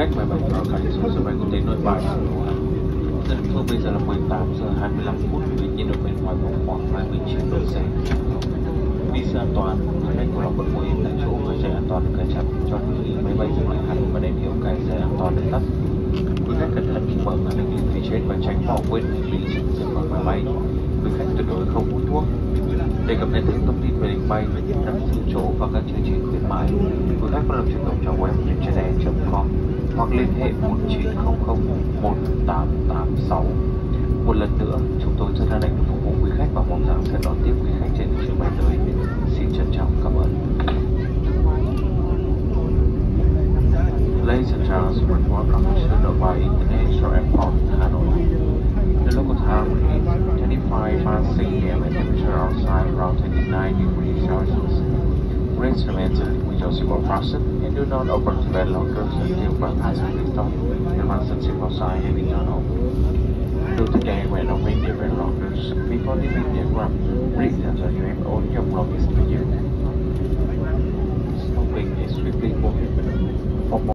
máy bay vào cánh xuống sân bay quốc tế Nội Bài. Giờ địa phương bây giờ là 18 giờ 25 phút, tuy nhiên ở bên ngoài vào khoảng 29 độ C. Vì sự an toàn, máy bay của lòng vẫn ngồi yên tại chỗ và dây an toàn được cài chặt cho đến khi máy bay dừng lại hẳn và đèn hiệu cài dây an toàn được tắt. Quý khách cẩn thận khi mở màn hình lên phía trên và tránh bỏ quên hành lý trên giường khỏi máy bay. Quý khách tuyệt đối không hút thuốc. Để cập nhật thêm thông tin về lịch bay, đặt giữ chỗ và các chương trình khuyến mãi, quý khách có lập truy cập trang web vietjetair.com hoặc liên hệ 1900 1886. Một lần nữa, chúng tôi rất hân hạnh phục vụ quý khách và mong rằng sẽ đón tiếp quý khách trên chuyến bay tới. Xin trân trọng cảm ơn. Ladies and gentlemen, welcome to Nobai International Airport, Hanoi. The local time is 25 past 6 p.m. and temperature outside around 29 degrees Celsius. Please remain with your seatbelt fastened and do not open the bed lockers until breakfast has been stopped and once the seatbelt sign has been turned off. Do today when opening the bed lockers before leaving the aircraft, please ensure you have all your belongings with you. Smoking is strictly prohibited.